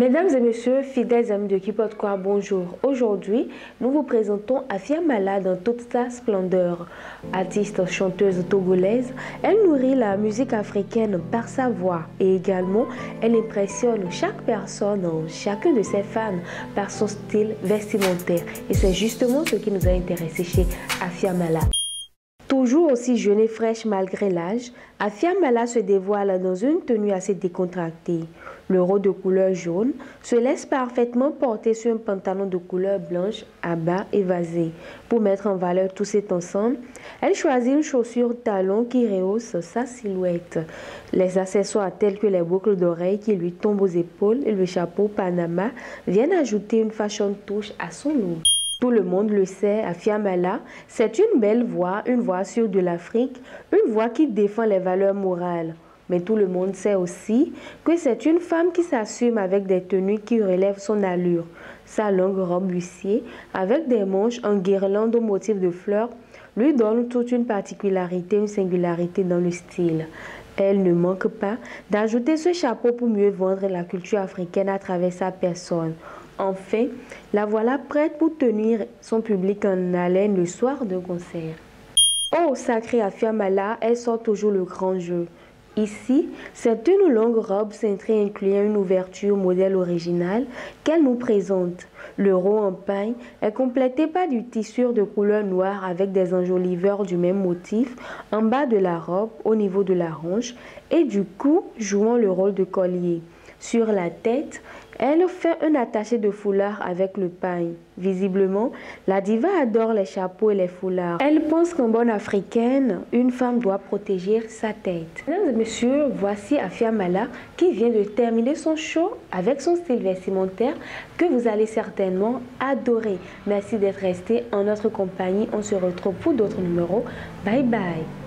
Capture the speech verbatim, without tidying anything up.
Mesdames et messieurs, fidèles amis de Qui Porte Quoi, bonjour. Aujourd'hui, nous vous présentons Afia Mala dans toute sa splendeur. Artiste chanteuse togolaise, elle nourrit la musique africaine par sa voix et également, elle impressionne chaque personne, chacun de ses fans par son style vestimentaire. Et c'est justement ce qui nous a intéressés chez Afia Mala. Toujours aussi jeune et fraîche malgré l'âge, Afia Mala se dévoile dans une tenue assez décontractée. Le rôle de couleur jaune se laisse parfaitement porter sur un pantalon de couleur blanche à bas évasé. Pour mettre en valeur tout cet ensemble, elle choisit une chaussure talon qui rehausse sa silhouette. Les accessoires tels que les boucles d'oreilles qui lui tombent aux épaules et le chapeau Panama viennent ajouter une fashion touche à son look. Tout le monde le sait, Afia Mala, c'est une belle voix, une voix sûre de l'Afrique, une voix qui défend les valeurs morales. Mais tout le monde sait aussi que c'est une femme qui s'assume avec des tenues qui relèvent son allure. Sa longue robe lucier, avec des manches en guirlande au motif de fleurs, lui donne toute une particularité, une singularité dans le style. Elle ne manque pas d'ajouter ce chapeau pour mieux vendre la culture africaine à travers sa personne. Enfin, la voilà prête pour tenir son public en haleine le soir de concert. Oh, sacrée Afia Mala, elle sort toujours le grand jeu. Ici, c'est une longue robe cintrée incluant une ouverture modèle original qu'elle nous présente. Le rond en paille est complété par du tissu de couleur noire avec des enjoliveurs du même motif en bas de la robe au niveau de la hanche et du cou jouant le rôle de collier. Sur la tête, elle fait un attaché de foulard avec le paille. Visiblement, la diva adore les chapeaux et les foulards. Elle pense qu'en bonne africaine, une femme doit protéger sa tête. Mesdames et messieurs, voici Afia Mala qui vient de terminer son show avec son style vestimentaire que vous allez certainement adorer. Merci d'être resté en notre compagnie. On se retrouve pour d'autres numéros. Bye bye.